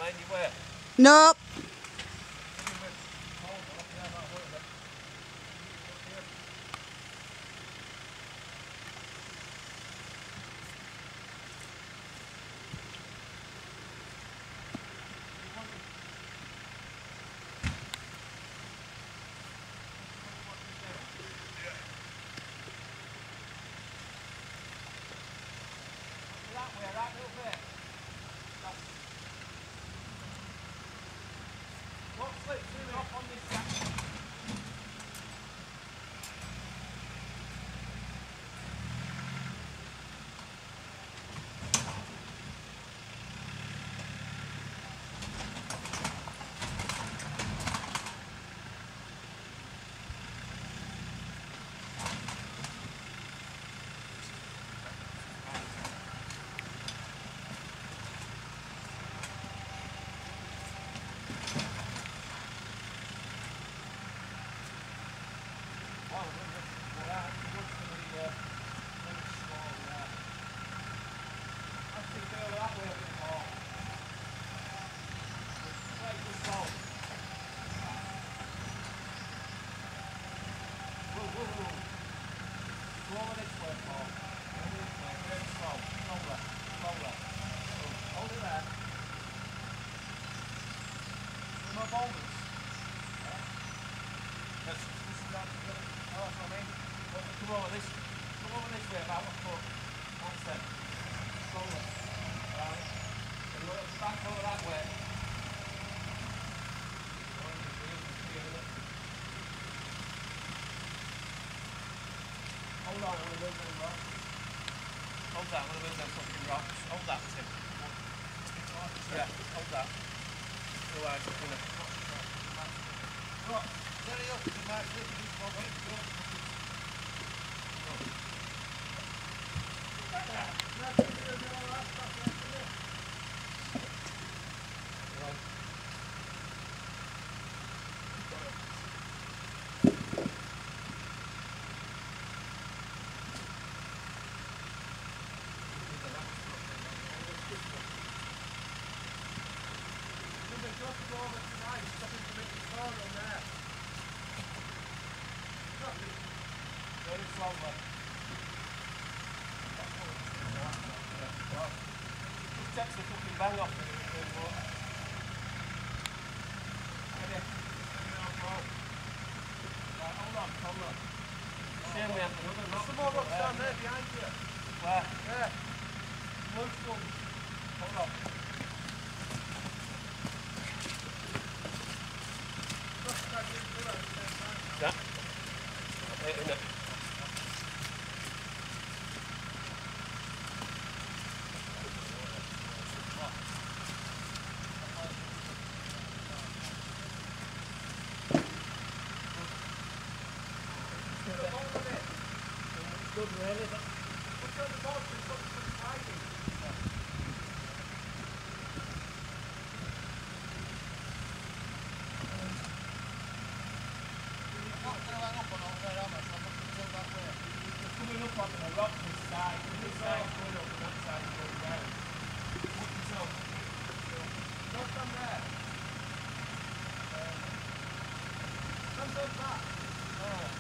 anywhere. Nope. That little bit. What slips in off on this section? Come over this way about a foot. That's it. Slowly. Right. And you want to back over that way. Hold on, I'm going to move them rocks. Hold that, I'm going to move them fucking rocks. Hold that, Tim. Yeah, hold that. Otherwise, it's going to... Right, steady up, you might slip this one. Very slowly. Just takes the fucking bang off it. Right, hold on. Shame we haven't another rock. Some more rocks down there behind you. Where? There. Loose ones. Hold on. Yeah. In it. Good, really. What's on the box? It's got some hiding. Coming up on the rock this side, this side's going up and that side's going down. Look yourself. What's on there? Something like that.